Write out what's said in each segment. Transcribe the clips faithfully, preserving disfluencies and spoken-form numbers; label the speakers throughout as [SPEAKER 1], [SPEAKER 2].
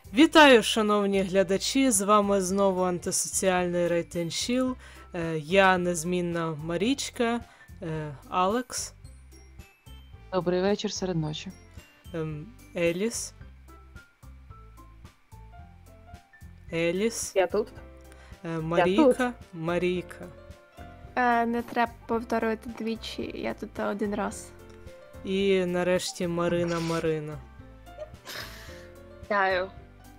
[SPEAKER 1] Вітаю, шановні глядачі! З вами знову антисоціальний рейтинг-щіл. Я незмінна Марічка, Алекс,
[SPEAKER 2] Добрий вечір серед ночі.
[SPEAKER 1] Еліс. Еліс.
[SPEAKER 3] Я тут.
[SPEAKER 1] Марійка.
[SPEAKER 3] Я тут.
[SPEAKER 1] Марійка.
[SPEAKER 4] Е, не треба повторювати двічі, я тут один раз.
[SPEAKER 1] І нарешті Марина Марина.
[SPEAKER 3] Вітаю.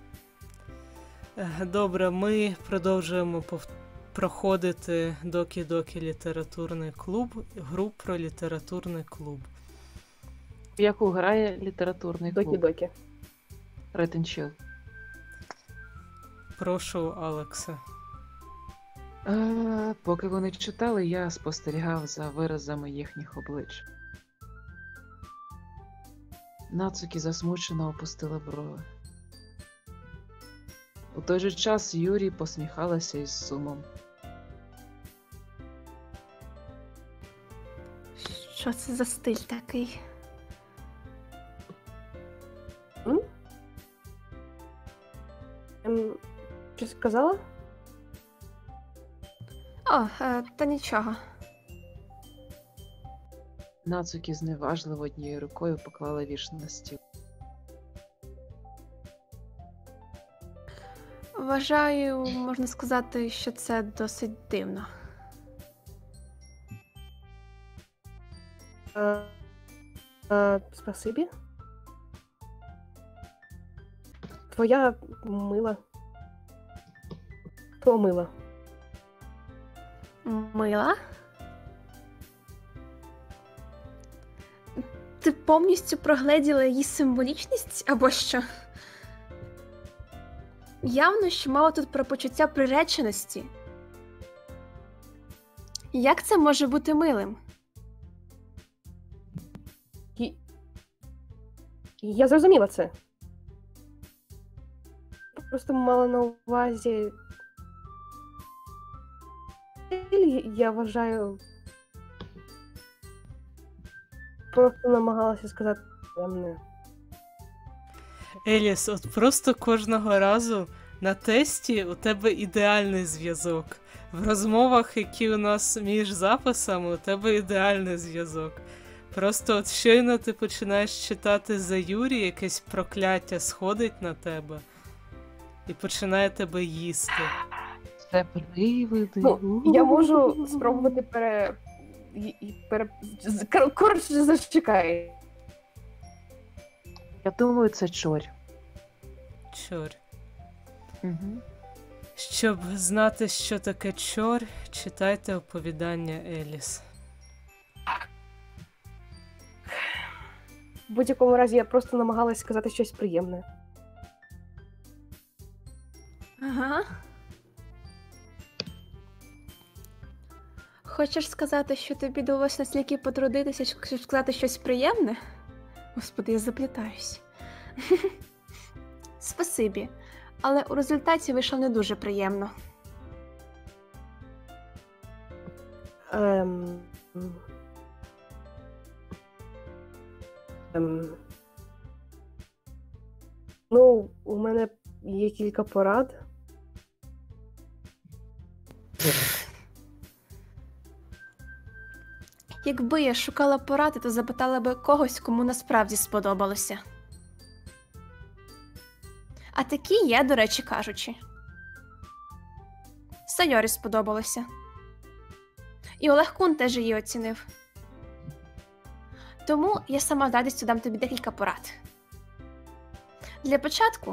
[SPEAKER 1] Добре, ми продовжуємо пов... проходити Докі-Докі літературний клуб, гру про літературний клуб.
[SPEAKER 2] В яку грає літературний клуб?
[SPEAKER 3] Докі-докі.
[SPEAKER 2] Рейтинг-щіл.
[SPEAKER 1] Прошу, Алекса.
[SPEAKER 2] Е, поки вони читали, я спостерігав за виразами їхніх облич. Нацукі засмучено опустила брови. У той же час Юрі посміхалася із сумом.
[SPEAKER 4] Що це за стиль такий?
[SPEAKER 3] М? Ем, щось сказала?
[SPEAKER 4] О, е, та нічого.
[SPEAKER 2] Нацукі зневажливо однією рукою поклала вірш на стіл.
[SPEAKER 4] Вважаю, можна сказати, що це досить дивно.
[SPEAKER 3] Е, е, спасибі. Твоя мила. Хто мила?
[SPEAKER 4] Мила? Ти повністю прогледіла її символічність або що? Явно, що мова тут про почуття приреченості. Як це може бути милим?
[SPEAKER 3] І... Я зрозуміла це. Просто мала на увазі... Я вважаю... Просто намагалася сказати темне.
[SPEAKER 1] Еліс, от просто кожного разу на тесті у тебе ідеальний зв'язок. В розмовах, які у нас між записами, у тебе ідеальний зв'язок. Просто от щойно ти починаєш читати за Юрі, якесь прокляття сходить на тебе і починає тебе їсти.
[SPEAKER 2] Це привиди.
[SPEAKER 3] Ну, я можу спробувати пере... і- і пере... з- кор- Коротше, зачекай.
[SPEAKER 2] Я думаю, це чорь.
[SPEAKER 1] Чор.
[SPEAKER 2] Угу.
[SPEAKER 1] Щоб знати, що таке чор, читайте оповідання Еліс.
[SPEAKER 3] В будь-якому разі я просто намагалась сказати щось приємне.
[SPEAKER 4] Ага. Хочеш сказати, що тобі довелося настільки потрудитися, щоб сказати щось приємне? Господи, я заплітаюсь. Спасибі, але у результаті вийшло не дуже приємно.
[SPEAKER 3] Ем... Ем... Ну, у мене є кілька порад.
[SPEAKER 4] Якби я шукала поради, то запитала би когось, кому насправді сподобалося. А такі є, до речі кажучи. Сайорі сподобалося. І Олег Кун теж її оцінив. Тому я сама з радістю дам тобі декілька порад. Для початку,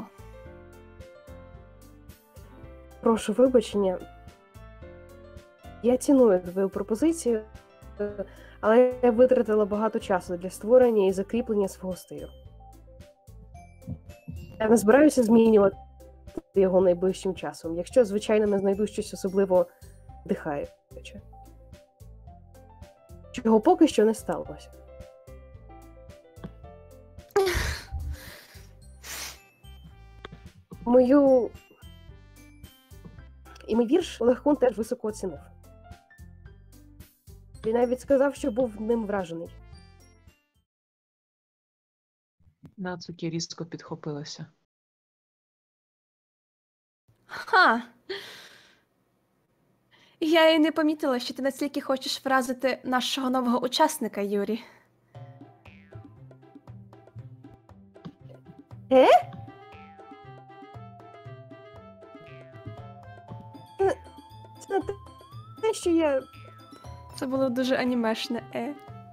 [SPEAKER 3] Прошу вибачення. Я ціную твою пропозицію, але я витратила багато часу для створення і закріплення свого стилю. Я не збираюся змінювати його найближчим часом, якщо, звичайно, не знайду щось особливо дихаюче. Чого поки що не сталося. Мою... І мій вірш Олег Кун теж високо оцінив. Він навіть сказав, що був ним вражений.
[SPEAKER 2] Нацукі різко підхопилася.
[SPEAKER 4] Ха. Я і не помітила, що ти настільки хочеш вразити нашого нового учасника, Юрі.
[SPEAKER 3] Е? Це не те, що я.
[SPEAKER 4] Це було дуже анімешне, е.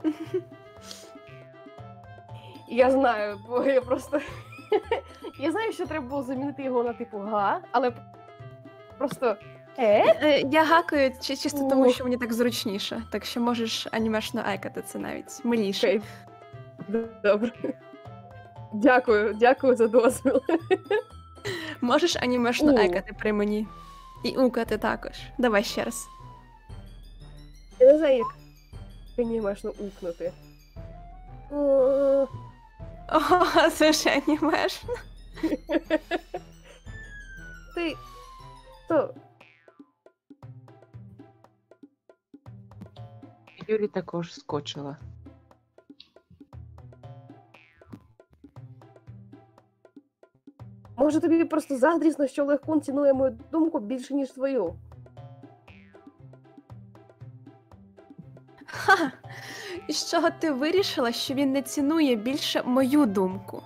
[SPEAKER 3] Я знаю, бо я просто. Я знаю, що треба було замінити його на типу га, але просто. Е?
[SPEAKER 4] Е, Я гакаю чи- чисто тому,
[SPEAKER 3] Ух.
[SPEAKER 4] що мені так зручніше. Так що можеш анімешно екати це навіть миліше.
[SPEAKER 3] Окей. Добре. Дякую, дякую за дозвіл.
[SPEAKER 4] Можеш анімешно
[SPEAKER 3] У.
[SPEAKER 4] екати при мені. І укати також. Давай ще раз.
[SPEAKER 3] Я не знаю, як анімешно укнути. О,
[SPEAKER 4] О, це ж анімешно.
[SPEAKER 3] Ти. То.
[SPEAKER 2] Юлі також скочила.
[SPEAKER 3] Може тобі просто заздрісно, що Легкун цінує мою думку більше, ніж твою.
[SPEAKER 4] Ха! І з чого ти вирішила, що він не цінує більше мою думку?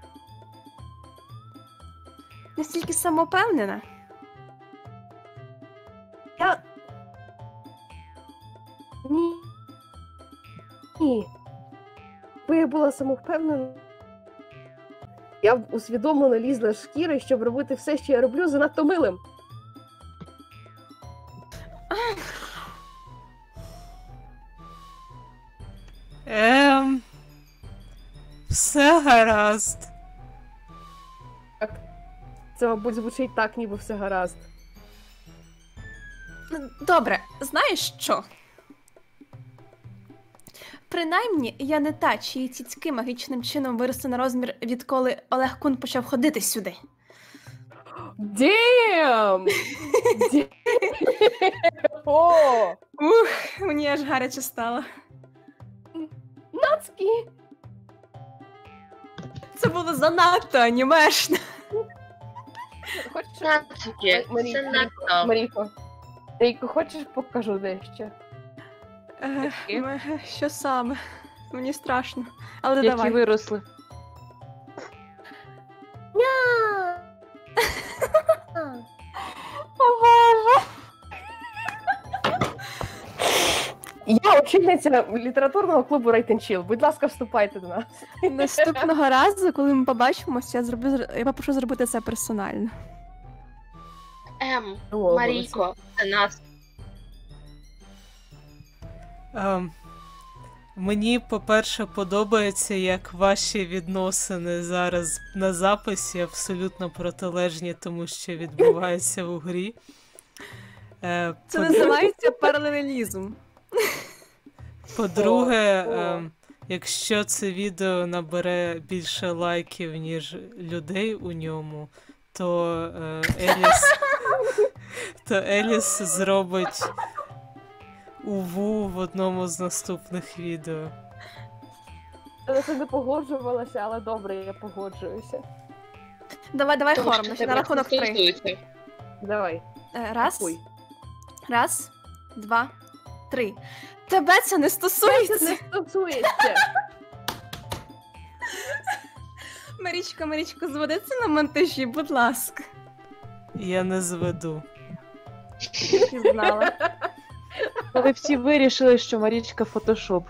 [SPEAKER 4] Настільки самопевнена?
[SPEAKER 3] Я. Ні. Ні. Якби я була самовпевнена, я б усвідомлено лізла з шкіри, щоб робити все, що я роблю, занадто милим.
[SPEAKER 1] Ем... Все гаразд.
[SPEAKER 3] Це, мабуть, звучить так, ніби все гаразд.
[SPEAKER 4] Добре, знаєш що? Принаймні, я не та, чиї цицьки магічним чином виросли на розмір, відколи Олег Кун почав ходити сюди.
[SPEAKER 3] Дім! О!
[SPEAKER 4] Ух, мені аж гаряче стало.
[SPEAKER 3] Нацькі!
[SPEAKER 4] Це було занадто анімешно.
[SPEAKER 3] Хочеш...
[SPEAKER 5] Нацьки,
[SPEAKER 3] Марі-
[SPEAKER 5] це
[SPEAKER 3] Маріко,
[SPEAKER 5] надто.
[SPEAKER 3] Маріко, Маріко, хочеш покажу дещо?
[SPEAKER 4] Е, м, Що саме? Мені страшно. Але
[SPEAKER 2] Які
[SPEAKER 4] давай.
[SPEAKER 2] виросли.
[SPEAKER 3] Ня! Я очільниця літературного клубу Rate and Chill. Будь ласка, вступайте до нас.
[SPEAKER 4] Наступного разу, коли ми побачимося, я зроблю зр- я попрошу зробити це персонально.
[SPEAKER 5] Ем,
[SPEAKER 3] О,
[SPEAKER 5] Марійко, це нас.
[SPEAKER 1] Ем, мені, по-перше, подобається, як ваші відносини зараз на записі абсолютно протилежні тому, що відбувається в грі. Е,
[SPEAKER 4] Це
[SPEAKER 1] по-
[SPEAKER 4] називається паралелізм.
[SPEAKER 1] По-друге,
[SPEAKER 3] О, о.
[SPEAKER 1] ем, якщо це відео набере більше лайків, ніж людей у ньому, то е, Еліс, то Еліс зробить уву в одному з наступних відео.
[SPEAKER 3] Я на це не погоджувалася, але добре, я погоджуюся.
[SPEAKER 4] Давай, давай
[SPEAKER 5] Тому
[SPEAKER 4] хором,
[SPEAKER 5] що
[SPEAKER 4] значить,
[SPEAKER 5] тебе
[SPEAKER 4] на рахунок
[SPEAKER 5] це
[SPEAKER 4] три.
[SPEAKER 5] стосується.
[SPEAKER 3] Давай.
[SPEAKER 4] Е, Раз,
[SPEAKER 3] Ой.
[SPEAKER 4] раз, два, три. Тебе це не
[SPEAKER 3] Це
[SPEAKER 4] стосується.
[SPEAKER 3] не стосується.
[SPEAKER 4] Марічко, Марічко, зведи це на монтажі, будь ласка.
[SPEAKER 1] Я не зведу.
[SPEAKER 4] Я знала.
[SPEAKER 2] Але всі вирішили, що Марічка фотошоп.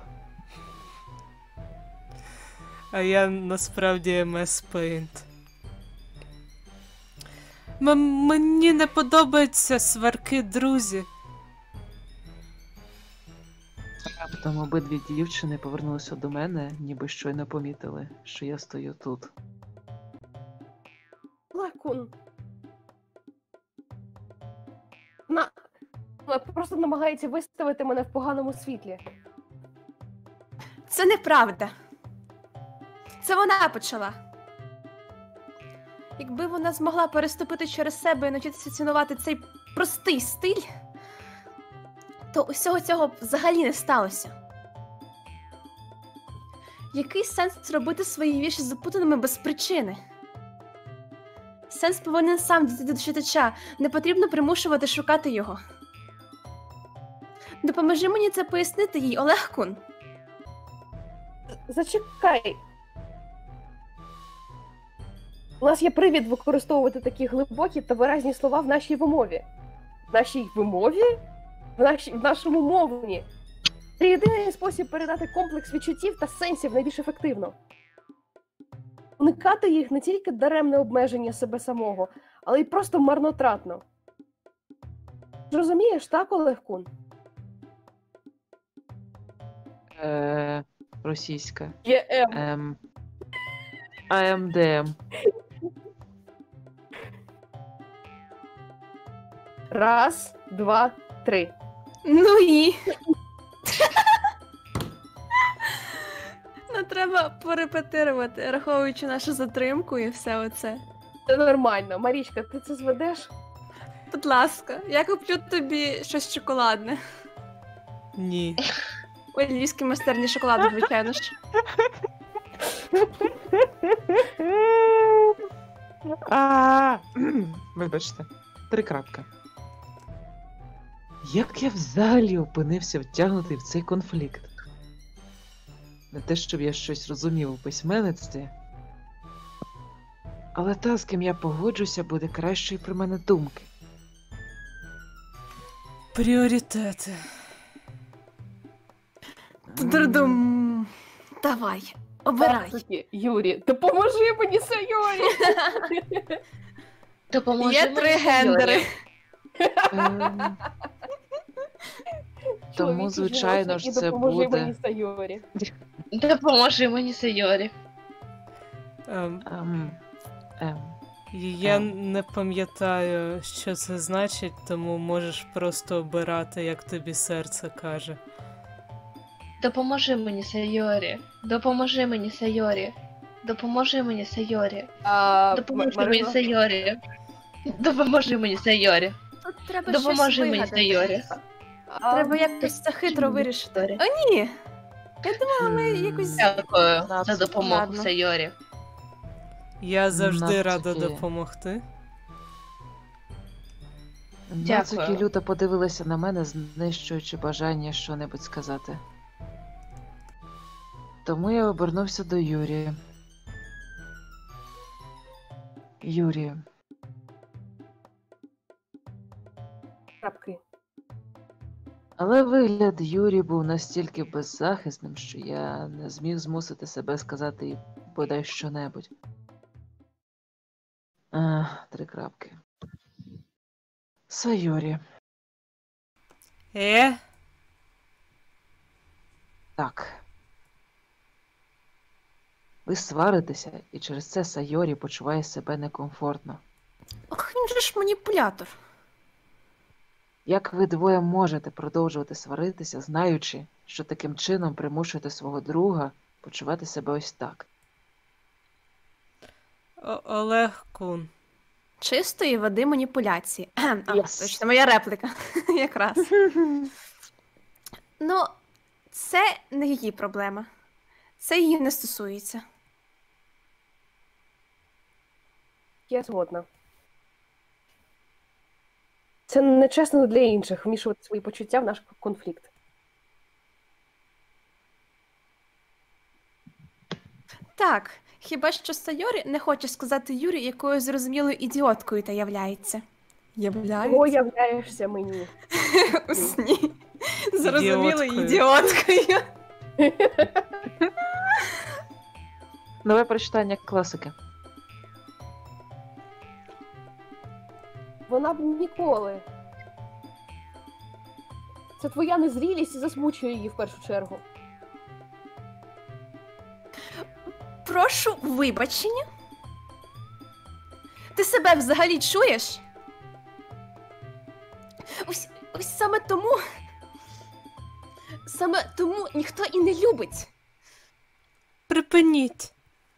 [SPEAKER 1] А я насправді ем ес Paint. М- мені не подобаються сварки, друзі.
[SPEAKER 2] Раптом обидві дівчини повернулися до мене, ніби щойно помітили, що я стою тут.
[SPEAKER 3] Лакун. На... Вона просто намагається виставити мене в поганому світлі.
[SPEAKER 4] Це неправда. Це вона почала. Якби вона змогла переступити через себе і навчитися цінувати цей простий стиль, то усього цього б взагалі не сталося. Який сенс робити свої віші запутаними без причини? Сенс повинен сам дійти до читача. Не потрібно примушувати шукати його. Допоможи мені це пояснити їй, Олег-кун.
[SPEAKER 3] Зачекай. У нас є привід використовувати такі глибокі та виразні слова в нашій вимові. В нашій вимові? В, нашій, в нашому мовленні. Це єдиний спосіб передати комплекс відчуттів та сенсів найбільш ефективно. Уникати їх не тільки даремне обмеження себе самого, але й просто марнотратно. Зрозумієш, так, Олег-кун?
[SPEAKER 2] Е, російська.
[SPEAKER 3] Є М.
[SPEAKER 2] Ем. АМДМ.
[SPEAKER 3] Раз, два, три.
[SPEAKER 4] Ну і. Ну, треба порепетирувати, раховуючи нашу затримку і все оце.
[SPEAKER 3] Це нормально. Марічка, ти це зведеш?
[SPEAKER 4] Будь ласка, я куплю тобі щось шоколадне.
[SPEAKER 1] Ні.
[SPEAKER 4] Ой, львівські майстерні шоколаду, звичайно ж.
[SPEAKER 2] А, вибачте, три крапки. Як я взагалі опинився втягнутий в цей конфлікт? Не те, щоб я щось розумів у письменництві, але та, з ким я погоджуся, буде кращої про мене думки.
[SPEAKER 1] Пріоритети.
[SPEAKER 4] Трудум. Давай, обирай.
[SPEAKER 3] Такі, Юрі, допоможи мені, Сайорі!
[SPEAKER 5] Допоможи
[SPEAKER 4] Є
[SPEAKER 5] мені,
[SPEAKER 4] три
[SPEAKER 5] Сайорі.
[SPEAKER 4] гендери.
[SPEAKER 2] Ем, Тому,
[SPEAKER 3] Чоловічі,
[SPEAKER 2] звичайно
[SPEAKER 3] жіночі,
[SPEAKER 2] ж,
[SPEAKER 3] і
[SPEAKER 2] це
[SPEAKER 3] допоможи
[SPEAKER 2] буде-
[SPEAKER 3] мені, Сайорі.
[SPEAKER 5] Допоможи мені, Сайорі.
[SPEAKER 1] Ем,
[SPEAKER 2] ем, ем.
[SPEAKER 1] я
[SPEAKER 2] Ем.
[SPEAKER 1] не пам'ятаю, що це значить, тому можеш просто обирати, як тобі серце каже.
[SPEAKER 5] Допоможи мені, Сайорі. Допоможи мені, Сайорі. Допоможи мені, Сайорі.
[SPEAKER 3] А,
[SPEAKER 5] Допоможи
[SPEAKER 3] М-
[SPEAKER 5] мені,
[SPEAKER 3] Марина?
[SPEAKER 5] Сайорі. Допоможи мені, Сайорі.
[SPEAKER 4] Тут треба
[SPEAKER 5] Допоможи
[SPEAKER 4] щось
[SPEAKER 5] мені,
[SPEAKER 4] вигадати.
[SPEAKER 5] Сайорі.
[SPEAKER 3] А,
[SPEAKER 4] Треба якось це хитро вирішити.
[SPEAKER 5] Сайорі.
[SPEAKER 4] О, ні. Я думала, ми якось...
[SPEAKER 5] Дякую за
[SPEAKER 2] Ладно.
[SPEAKER 5] допомогу, Сайорі.
[SPEAKER 1] Я завжди
[SPEAKER 2] Нацуки.
[SPEAKER 1] рада допомогти.
[SPEAKER 2] Нацуки
[SPEAKER 5] Дякую.
[SPEAKER 2] люто подивилася на мене, знищуючи бажання що-небудь сказати. Тому я обернувся до Юрія. Юрію,
[SPEAKER 3] крапки.
[SPEAKER 2] але вигляд Юрі був настільки беззахисним, що я не зміг змусити себе сказати їй бодай що-небудь. А, три крапки. Сайорі.
[SPEAKER 1] Е?
[SPEAKER 2] Так. Ви сваритеся, і через це Сайорі почуває себе некомфортно.
[SPEAKER 4] Ох, він же ж маніпулятор.
[SPEAKER 2] Як ви двоє можете продовжувати сваритися, знаючи, що таким чином примушуєте свого друга почувати себе ось так?
[SPEAKER 1] О- Олег Кун.
[SPEAKER 4] Чистої води маніпуляції. Ем, А,
[SPEAKER 2] Yes.
[SPEAKER 4] точно, моя репліка. Якраз. Ну, це не її проблема. Це її не стосується.
[SPEAKER 3] Я згодна. Це нечесно для інших вмішувати свої почуття в наш конфлікт.
[SPEAKER 4] Так, хіба що Сайорі не хоче сказати Юрі, якою зрозумілою ідіоткою та являється.
[SPEAKER 3] Кого
[SPEAKER 4] Являється?
[SPEAKER 3] являєшся мені?
[SPEAKER 4] У сні. Зрозумілою
[SPEAKER 1] Ідіоткою.
[SPEAKER 4] ідіоткою.
[SPEAKER 2] Нове прочитання класики.
[SPEAKER 3] Вона б ніколи. Це твоя незрілість і засмучує її в першу чергу.
[SPEAKER 4] Прошу вибачення. Ти себе взагалі чуєш? Ось, ось саме тому. Саме тому ніхто і не любить.
[SPEAKER 1] Припиніть.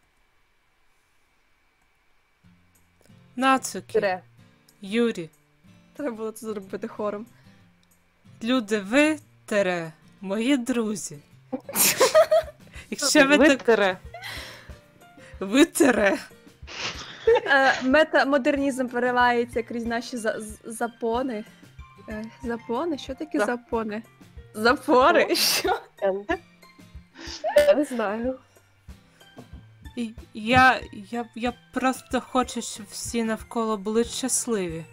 [SPEAKER 1] Нацуки,
[SPEAKER 3] Тире.
[SPEAKER 1] Юрі,
[SPEAKER 4] Треба було це зробити хором.
[SPEAKER 1] люди, ви, тере, мої друзі. Якщо ви так...
[SPEAKER 2] Витере.
[SPEAKER 1] Ви тере.
[SPEAKER 4] Е, Метамодернізм переливається крізь наші за- з- запони. Е, Запони? Що таке
[SPEAKER 3] За-
[SPEAKER 4] запони? Запори? Що?
[SPEAKER 3] Я не знаю.
[SPEAKER 1] І Я, я, я просто хочу, щоб всі навколо були щасливі.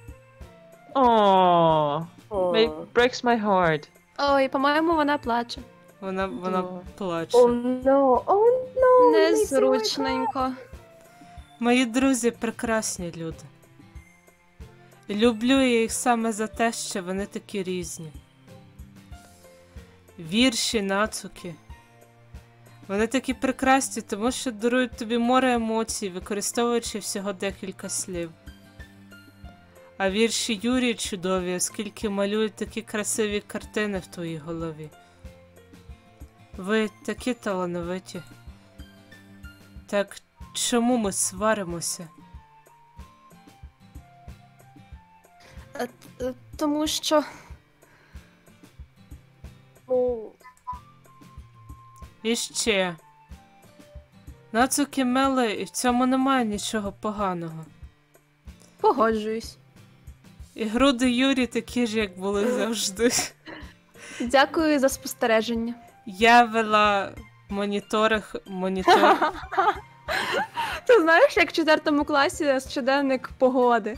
[SPEAKER 2] О,
[SPEAKER 3] О,
[SPEAKER 2] breaks my heart.
[SPEAKER 4] Ой, по-моєму, вона плаче.
[SPEAKER 1] Вона, вона
[SPEAKER 2] О.
[SPEAKER 1] плаче.
[SPEAKER 3] О, no, о, no,
[SPEAKER 4] Незручненько.
[SPEAKER 1] Мої друзі прекрасні люди. І люблю я їх саме за те, що вони такі різні. Вірші, Нацуки. Вони такі прекрасні, тому що дарують тобі море емоцій, використовуючи всього декілька слів. А вірші Юрі чудові, оскільки малюють такі красиві картини в твоїй голові. Ви такі талановиті. Так чому ми сваримося?
[SPEAKER 4] Е, е, Тому що
[SPEAKER 3] Ну,
[SPEAKER 1] І ще. Нацуки милі, і в цьому немає нічого поганого.
[SPEAKER 4] погоджуюсь.
[SPEAKER 1] І груди Юрі такі ж, як були завжди.
[SPEAKER 4] Дякую за спостереження.
[SPEAKER 1] Я вела моніторинг, монітор.
[SPEAKER 4] Ти знаєш, як в четвертому класі щоденник погоди?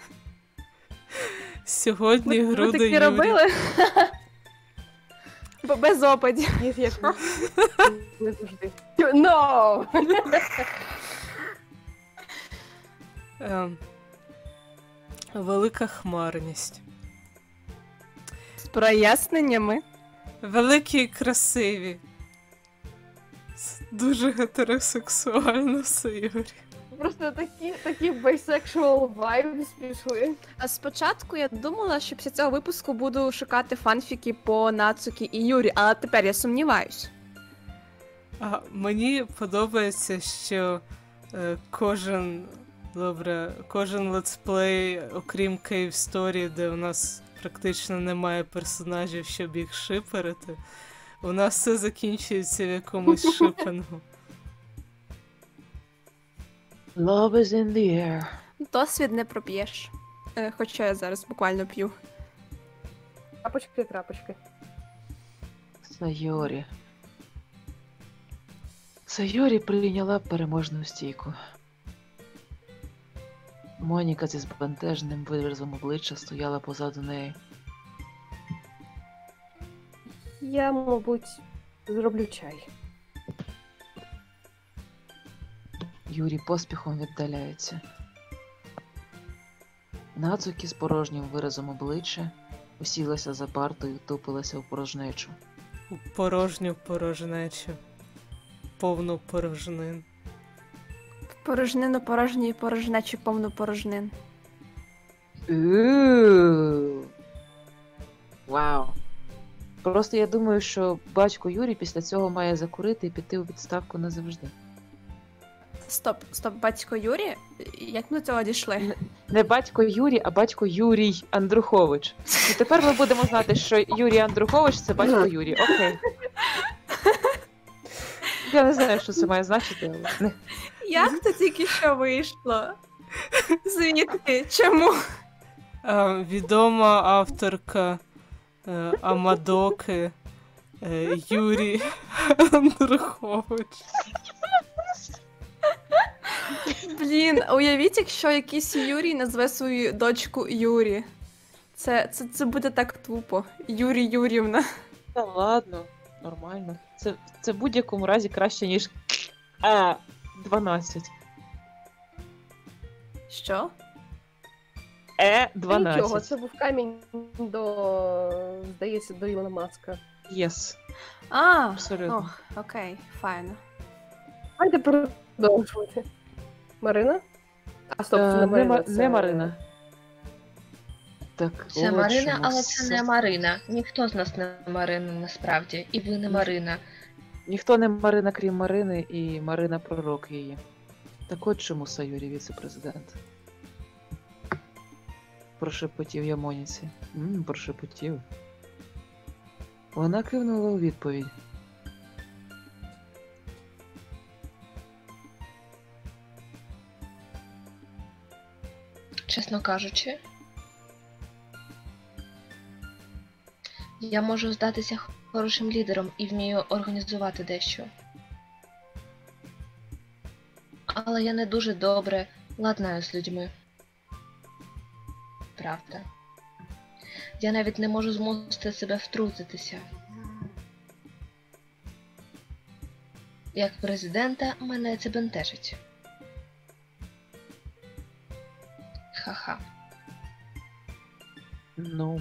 [SPEAKER 1] Сьогодні
[SPEAKER 4] Ви, ви
[SPEAKER 1] груди
[SPEAKER 4] такі
[SPEAKER 1] Юрі.
[SPEAKER 4] робили? Бо без опадів.
[SPEAKER 3] їх як не завжди. No!
[SPEAKER 1] Ем, велика хмарність.
[SPEAKER 4] З проясненнями.
[SPEAKER 1] Великі і красиві. Це дуже гетеросексуально все, Юрі.
[SPEAKER 3] Просто такі, такі bisexual vibes пішли.
[SPEAKER 4] А спочатку я думала, що після цього випуску буду шукати фанфіки по Нацукі і Юрі, але тепер я сумніваюсь.
[SPEAKER 1] А мені подобається, що е, кожен, добре, кожен летсплей, окрім Cave Story, де у нас практично немає персонажів, щоб їх шиперити, у нас все закінчується в якомусь шипингу.
[SPEAKER 2] Love is in the air.
[SPEAKER 4] Досвід не проп'єш. Е, Хоча я зараз буквально п'ю.
[SPEAKER 3] Крапочки, крапочки.
[SPEAKER 2] Сайорі. Сайорі прийняла переможну стійку. Моніка зі збентеженим виразом обличчя стояла позаду неї.
[SPEAKER 3] Я, мабуть, зроблю чай.
[SPEAKER 2] Юрій поспіхом віддаляється. Нацукі з порожнім виразом обличчя усілася за партою, тупилася в порожнечу.
[SPEAKER 1] У порожню порожнечу. Повну порожнин.
[SPEAKER 4] Порожнину порожню і порожнечу повну порожнин.
[SPEAKER 2] Ууу. Вау. Просто я думаю, що батько Юрій після цього має закурити і піти у відставку назавжди.
[SPEAKER 4] Стоп, стоп, батько Юрі? Як ми до цього дійшли?
[SPEAKER 2] Не батько Юрій, а батько Юрій Андрухович. І тепер ми будемо знати, що Юрій Андрухович це батько Юрій. Окей. Я не знаю, що це має значити, але не.
[SPEAKER 4] Як це тільки що вийшло? Звідки? Чому?
[SPEAKER 1] А, відома авторка е, Амадоки е, Юрій Андрухович.
[SPEAKER 4] Блін, уявіть, якщо якийсь Юрій назве свою дочку Юрі. Це, це, це буде так тупо. Юрій Юрівна.
[SPEAKER 2] Та ладно, нормально. Це, це в будь-якому разі краще, ніж А дванадцять.
[SPEAKER 4] Що?
[SPEAKER 2] Е
[SPEAKER 3] Нічого,
[SPEAKER 2] дванадцять.
[SPEAKER 3] це був камінь до, здається, до Ілона Маска.
[SPEAKER 2] Єс.
[SPEAKER 4] А,
[SPEAKER 2] Абсолютно.
[SPEAKER 4] ох, окей, файно.
[SPEAKER 3] Давайте продовжувати. Марина? А стоп, це
[SPEAKER 2] Е,
[SPEAKER 3] не
[SPEAKER 2] не,
[SPEAKER 3] Марина.
[SPEAKER 2] Ма-
[SPEAKER 3] це...
[SPEAKER 2] не Марина. Так,
[SPEAKER 5] Це
[SPEAKER 2] от
[SPEAKER 5] Марина,
[SPEAKER 2] чому
[SPEAKER 5] але це не
[SPEAKER 2] с-
[SPEAKER 5] Марина. Ніхто з нас не Марина насправді. І ви не Марина.
[SPEAKER 2] Ніхто не Марина, крім Марини, і Марина пророк її. Так от чому Сайорі віце-президент. Прошепотів я Моніці. Ммм, прошепотів. Вона кивнула у відповідь.
[SPEAKER 5] чесно кажучи, я можу здатися хорошим лідером і вмію організувати дещо. Але я не дуже добре ладнаю з людьми. Правда. Я навіть не можу змусити себе втрутитися. Як президента мене це бентежить. Ха-ха.
[SPEAKER 2] Ну.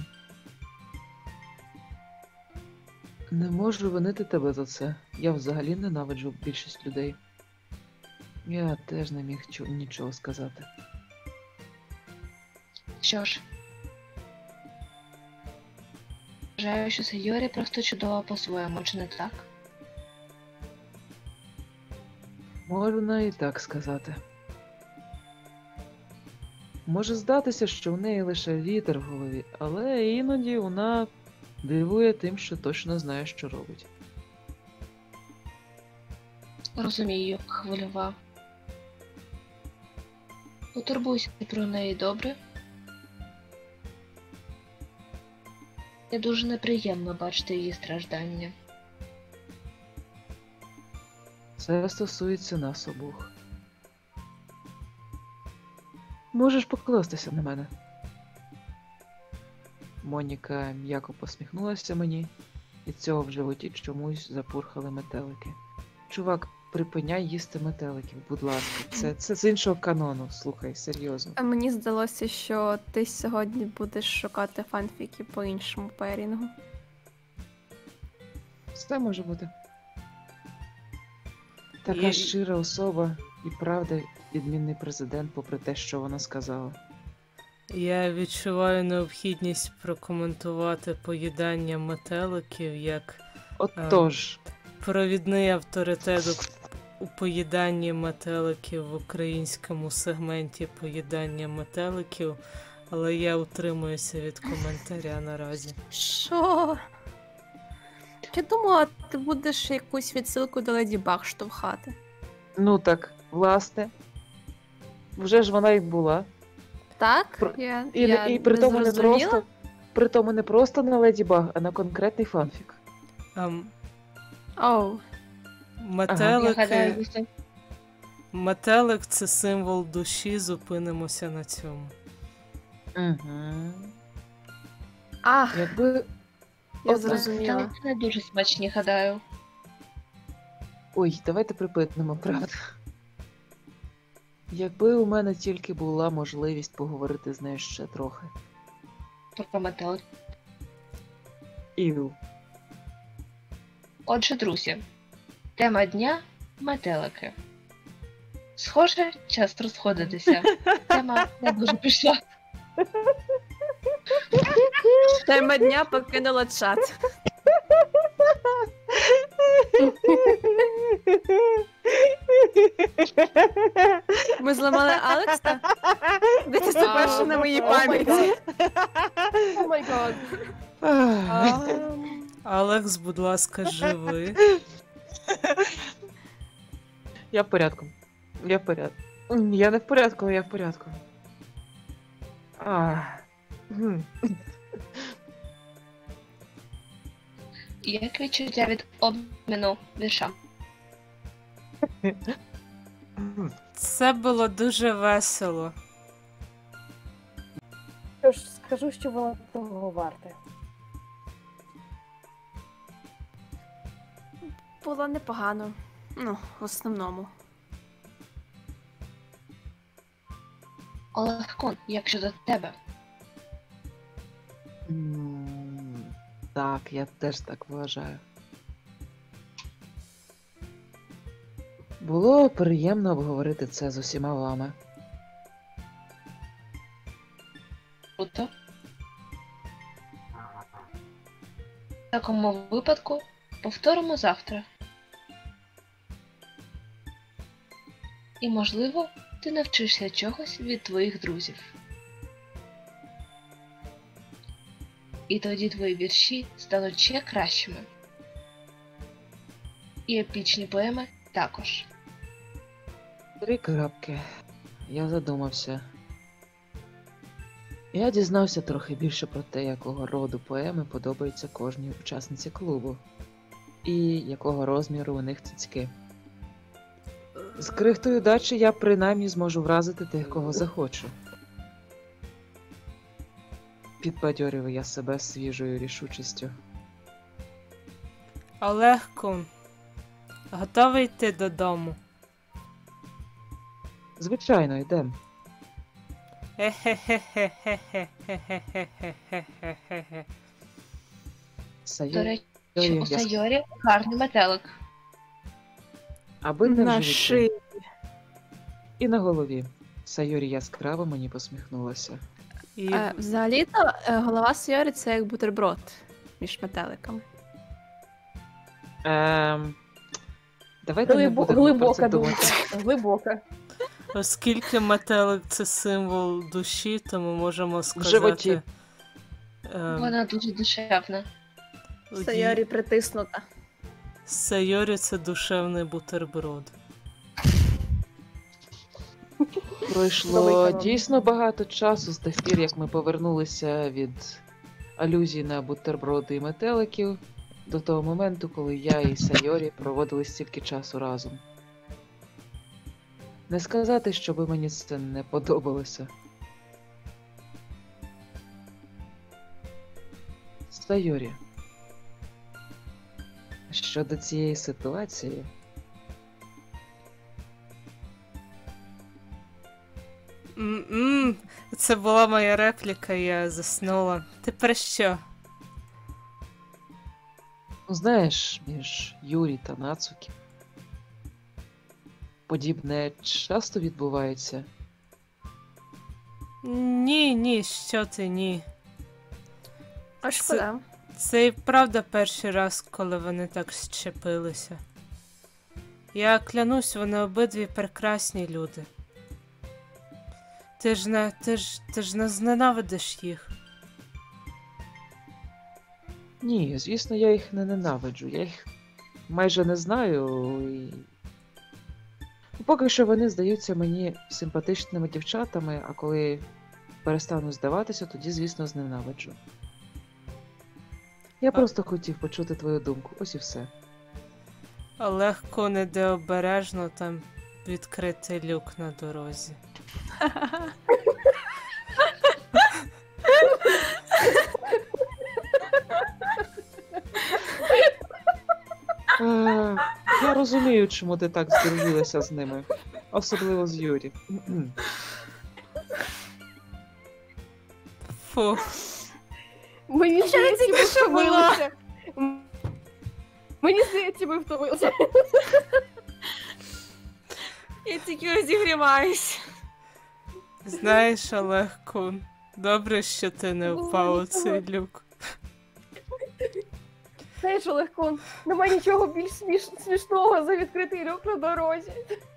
[SPEAKER 2] Не можу винити тебе за це. Я взагалі ненавиджу більшість людей. Я теж не міг чу- нічого сказати.
[SPEAKER 5] Що ж, вважаю, що Сайорі просто чудова по-своєму, чи не так?
[SPEAKER 2] Можна і так сказати. Може здатися, що в неї лише вітер в голові, але іноді вона дивує тим, що точно знає, що робить.
[SPEAKER 5] Розумію, хвильова. Потурбуйся про неї, добре? І дуже неприємно бачити її страждання.
[SPEAKER 2] Це стосується нас обох. Можеш покластися на мене. Моніка м'яко посміхнулася мені, і цього в животі чомусь запурхали метелики. Чувак, припиняй їсти метеликів, будь ласка. Це, це з іншого канону, слухай, серйозно.
[SPEAKER 4] А мені здалося, що ти сьогодні будеш шукати фанфіки по іншому пейрінгу.
[SPEAKER 2] Все може бути. Така
[SPEAKER 1] І-
[SPEAKER 2] щира особа і правда відмінний президент, попри те, що вона сказала.
[SPEAKER 1] Я відчуваю необхідність прокоментувати поїдання метеликів як
[SPEAKER 2] Отож,
[SPEAKER 1] провідний авторитет у- у поїданні метеликів в українському сегменті поїдання метеликів, але я утримуюся від коментаря наразі.
[SPEAKER 4] Що? Я думала, ти будеш якусь відсилку до Леді Баг штовхати.
[SPEAKER 2] ну так, власне, вже ж вона і була.
[SPEAKER 4] Так?
[SPEAKER 2] Про-
[SPEAKER 4] Я,
[SPEAKER 2] І,
[SPEAKER 4] я
[SPEAKER 2] не, і при тому не
[SPEAKER 4] зрозуміла?
[SPEAKER 2] просто, при тому не просто на Леді Баг, а на конкретний фанфік.
[SPEAKER 1] Ам,
[SPEAKER 4] Оу.
[SPEAKER 5] Я
[SPEAKER 1] метелики,
[SPEAKER 5] гадаю, ви це-
[SPEAKER 1] метелик це символ душі, зупинимося на цьому.
[SPEAKER 2] Угу.
[SPEAKER 4] Ах,
[SPEAKER 2] Якби.
[SPEAKER 4] я
[SPEAKER 2] От,
[SPEAKER 4] зрозуміла.
[SPEAKER 5] Метелики не дуже смачні, гадаю.
[SPEAKER 2] Ой, давайте припинимо, правда. Якби у мене тільки була можливість поговорити з нею ще трохи.
[SPEAKER 5] Про метелик.
[SPEAKER 2] Іу.
[SPEAKER 5] Отже, друзі, тема дня – метелики. Схоже, час розходитися. Тема не дуже пішла.
[SPEAKER 4] Тема дня покинула чат. Ми зламали Алекса? Ви це перше на моїй
[SPEAKER 3] О май
[SPEAKER 4] пам'яті.
[SPEAKER 3] О май гад.
[SPEAKER 1] Алекс, будь ласка, живи.
[SPEAKER 2] Я в порядку. Я в порядку. М, Я не в порядку, але я в порядку. А. Гм.
[SPEAKER 5] Як відчуття від обміну вірша?
[SPEAKER 1] Це було дуже весело.
[SPEAKER 3] Що ж, скажу, що воно того варте.
[SPEAKER 4] Було непогано. Ну, в основному.
[SPEAKER 5] Олег Кун, як щодо тебе?
[SPEAKER 2] М, Так, я теж так вважаю. Було приємно обговорити це з усіма вами.
[SPEAKER 5] Круто. В такому випадку повторимо завтра. І, можливо, ти навчишся чогось від твоїх друзів. І тоді твої вірші стануть ще кращими. І епічні поеми також.
[SPEAKER 2] Три крапки. Я задумався. Я дізнався трохи більше про те, якого роду поеми подобаються кожній учасниці клубу, і якого розміру у них цицьки. З крихтою удачі я принаймні зможу вразити тих, кого захочу. Підбадьорюю я себе свіжою рішучістю.
[SPEAKER 1] Олег Кун, готовий йти додому?
[SPEAKER 2] Звичайно, йдем.
[SPEAKER 1] Хе-хе-хе-хе-хе-хе-хе-хе-хе-хе.
[SPEAKER 2] Сайорі,
[SPEAKER 5] До речі, у
[SPEAKER 2] я...
[SPEAKER 5] Сайорі гарний метелик.
[SPEAKER 2] аби не
[SPEAKER 6] На
[SPEAKER 2] в животі.
[SPEAKER 6] шиї.
[SPEAKER 2] І на голові. Сайорі яскраво мені посміхнулася.
[SPEAKER 1] І
[SPEAKER 6] Е, Взагалі-то е, голова Сайорі — це як бутерброд між метеликами.
[SPEAKER 2] Ем... Давайте не
[SPEAKER 3] Глибо-
[SPEAKER 2] будемо про
[SPEAKER 3] глибока
[SPEAKER 2] це
[SPEAKER 3] думка.
[SPEAKER 2] думати.
[SPEAKER 3] Глибока.
[SPEAKER 1] оскільки метелик це символ душі, то ми можемо сказати.
[SPEAKER 2] животі.
[SPEAKER 1] ем,
[SPEAKER 5] Вона дуже душевна.
[SPEAKER 1] ї-
[SPEAKER 4] Сайорі притиснута.
[SPEAKER 1] Сайорі це душевний бутерброд.
[SPEAKER 2] Пройшло
[SPEAKER 3] Велика вам.
[SPEAKER 2] дійсно багато часу з тих пір, як ми повернулися від алюзій на бутерброди і метеликів, до того моменту, коли я і Сайорі проводили стільки часу разом. Не сказати, щоби мені це не подобалося. Сайорі. Щодо цієї ситуації,
[SPEAKER 1] М-м, це була моя репліка, я заснула. Ти про що?
[SPEAKER 2] ну знаєш, між Юрі та Нацукі подібне часто відбувається.
[SPEAKER 1] Ні, ні, що ти, ні.
[SPEAKER 4] А шкода.
[SPEAKER 1] Це і правда перший раз, коли вони так щепилися. Я клянусь, вони обидві прекрасні люди. Ти ж не, ти ж, ти ж не зненавидиш їх.
[SPEAKER 2] Ні, звісно, я їх не ненавиджу. Я їх майже не знаю. І... Ну, поки що вони здаються мені симпатичними дівчатами, а коли перестану здаватися, тоді, звісно, зненавиджу. Я
[SPEAKER 1] А-
[SPEAKER 2] просто хотів почути твою думку, ось і все.
[SPEAKER 1] Легко не де обережно, там відкритий люк на дорозі.
[SPEAKER 2] Е, я розумію, чому ти так здружилася з ними. Особливо з Юрі. М-м.
[SPEAKER 1] Фу.
[SPEAKER 3] Мені
[SPEAKER 4] Ще не
[SPEAKER 3] здається,
[SPEAKER 4] тільки
[SPEAKER 3] ми
[SPEAKER 4] що було.
[SPEAKER 3] втомилися. М, Мені здається, ми втомилися.
[SPEAKER 4] Я тільки розігріваюсь.
[SPEAKER 1] Знаєш, Олег Кун, добре, що ти не впав у цей люк.
[SPEAKER 3] Знаєш, Олег Кун, немає нічого більш сміш... смішного за відкритий люк на дорозі.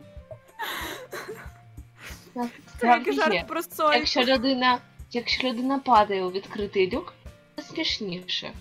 [SPEAKER 4] Це як
[SPEAKER 5] Насправді є.
[SPEAKER 4] жарт про соль.
[SPEAKER 5] Якщо людина, якщо людина падає у відкритий люк, це смішніше.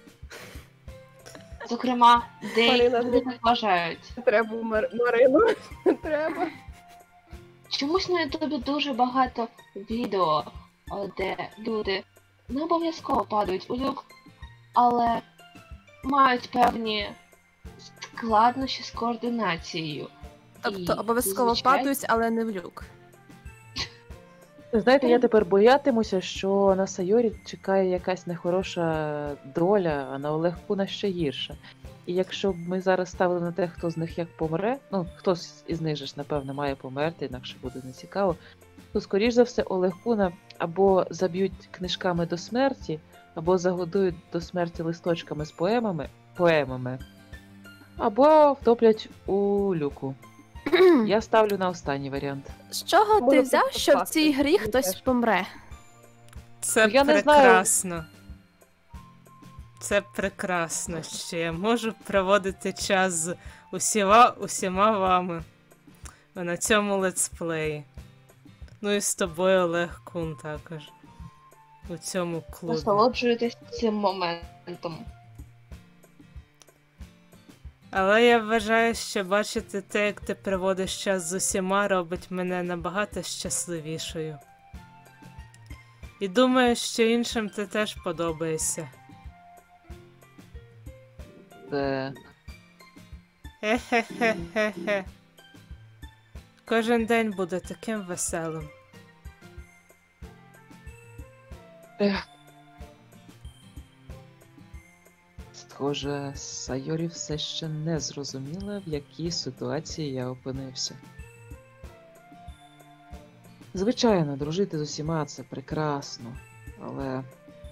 [SPEAKER 5] Зокрема, деякі
[SPEAKER 3] Марина,
[SPEAKER 5] люди так вважають.
[SPEAKER 3] Не треба, Мар... Марину. Не треба.
[SPEAKER 5] Чомусь на ютубі дуже багато відео, о, де люди не обов'язково падають у люк, але мають певні складнощі з координацією.
[SPEAKER 4] Тобто
[SPEAKER 5] І
[SPEAKER 4] обов'язково
[SPEAKER 5] зазвичай-
[SPEAKER 4] падають, але не в люк.
[SPEAKER 2] Знаєте, я тепер боятимуся, що на Сайорі чекає якась нехороша доля, а на Олегкуна ще гірша. І якщо б ми зараз ставили на те, хто з них як помре, ну, хтось із них же ж, напевно, має померти, інакше буде нецікаво, то, скоріш за все, Олегкуна або заб'ють книжками до смерті, або загодують до смерті листочками з поемами, поемами, або втоплять у люку. Я ставлю на останній варіант.
[SPEAKER 4] З чого
[SPEAKER 3] Можна
[SPEAKER 4] ти взяв,
[SPEAKER 3] просто
[SPEAKER 4] що в
[SPEAKER 3] впасти,
[SPEAKER 4] цій грі
[SPEAKER 3] мені
[SPEAKER 4] хтось
[SPEAKER 3] теж.
[SPEAKER 4] помре?
[SPEAKER 1] Це
[SPEAKER 2] Я не знаю.
[SPEAKER 1] прекрасно. Це прекрасно, що я можу проводити час з усіма, усіма вами на цьому летсплеї. Ну і з тобою, Олег Кун, також. У цьому клубі.
[SPEAKER 5] Насолоджуєтесь цим моментом.
[SPEAKER 1] Але я вважаю, що бачити те, як ти проводиш час з усіма, робить мене набагато щасливішою. І думаю, що іншим ти теж подобаєшся.
[SPEAKER 2] Це
[SPEAKER 1] Хе-хе-хе-хе-хе. Кожен день буде таким веселим.
[SPEAKER 2] Ех. Схоже, Сайорі все ще не зрозуміла, в якій ситуації я опинився. Звичайно, дружити з усіма це прекрасно, але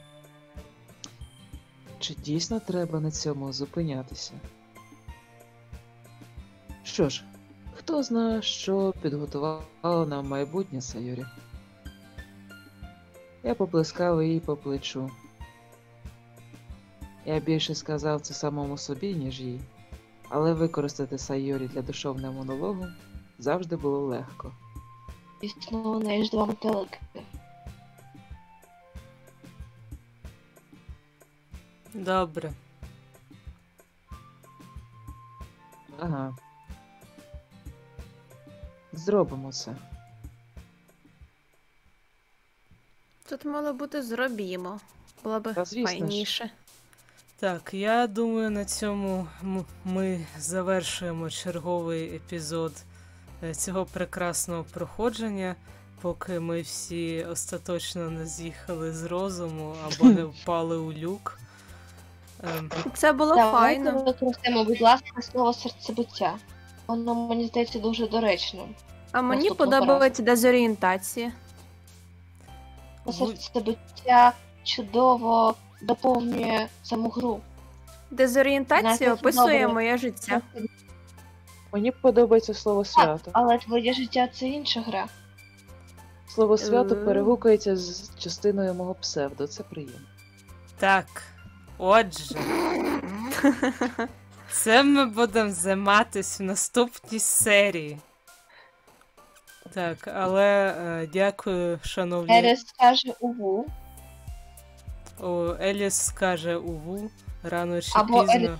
[SPEAKER 2] чи дійсно треба на цьому зупинятися? Що ж, хто знає, що підготувало нам майбутнє Сайорі? Я поплескав її по плечу. Я більше сказав це самому собі, ніж їй, але використати Сайорі для душовного монологу завжди було легко.
[SPEAKER 5] Дійсно, у неї ж два метелики.
[SPEAKER 1] Добре.
[SPEAKER 2] Ага. Зробимо це.
[SPEAKER 6] Тут мало бути зробімо. Було би
[SPEAKER 2] Та, звісно ж.
[SPEAKER 6] файніше.
[SPEAKER 1] Так, я думаю, на цьому м- ми завершуємо черговий епізод е, цього прекрасного проходження, поки ми всі остаточно не з'їхали з розуму або не впали у люк. Ем,
[SPEAKER 6] Це було
[SPEAKER 5] Давайте
[SPEAKER 6] файно.
[SPEAKER 5] використаємо, будь ласка, слово серцебиття. Воно, мені здається, дуже доречним.
[SPEAKER 6] А мені
[SPEAKER 5] наступного
[SPEAKER 6] подобається дезорієнтація.
[SPEAKER 1] Будь-
[SPEAKER 5] Серцебиття чудово доповнює саму гру.
[SPEAKER 6] Дезорієнтація
[SPEAKER 5] Знаєте,
[SPEAKER 6] описує
[SPEAKER 5] добре.
[SPEAKER 6] моє життя.
[SPEAKER 2] Мені подобається слово
[SPEAKER 5] Так,
[SPEAKER 2] свято.
[SPEAKER 5] але твоє життя це інша гра.
[SPEAKER 2] Слово свято
[SPEAKER 6] Е.
[SPEAKER 2] перегукується з частиною мого псевдо, це приємно.
[SPEAKER 1] Так, отже, це ми будемо займатись в наступній серії. Так, але е, дякую, шановні.
[SPEAKER 5] Ерес скаже уву.
[SPEAKER 1] О, Еліс скаже уву, рано чи
[SPEAKER 5] Або
[SPEAKER 1] пізно.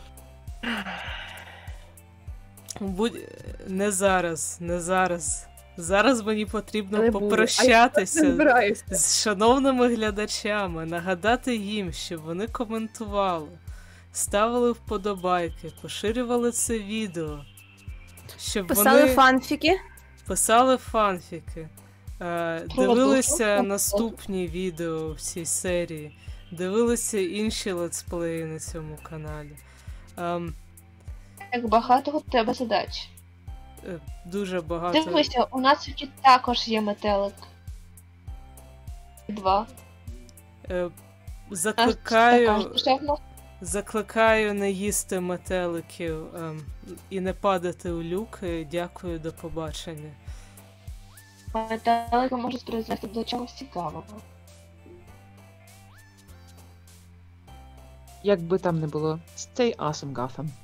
[SPEAKER 1] Будь... Не зараз, не зараз. Зараз мені потрібно
[SPEAKER 3] Не буду.
[SPEAKER 1] попрощатися
[SPEAKER 3] Не збираюся.
[SPEAKER 1] з шановними глядачами, нагадати їм, щоб вони коментували, ставили вподобайки, поширювали це відео, щоб
[SPEAKER 6] Писали
[SPEAKER 1] вони
[SPEAKER 6] фанфіки.
[SPEAKER 1] писали фанфіки, е,
[SPEAKER 5] Про
[SPEAKER 1] дивилися
[SPEAKER 5] душу.
[SPEAKER 1] наступні відео в цій серії, дивилися інші летсплеї на цьому каналі. Ем,
[SPEAKER 5] Як багато у тебе задач.
[SPEAKER 1] е, дуже багато.
[SPEAKER 5] Дивися, у нас тут також є метелик. Два.
[SPEAKER 1] Е,
[SPEAKER 5] Аж така
[SPEAKER 1] закликаю,
[SPEAKER 5] ж душевна.
[SPEAKER 1] закликаю не їсти метеликів ем, і не падати у люки. Дякую, до побачення.
[SPEAKER 5] Метелики можуть призвести до чогось цікавого.
[SPEAKER 2] Як би там не було, stay awesome, Gotham.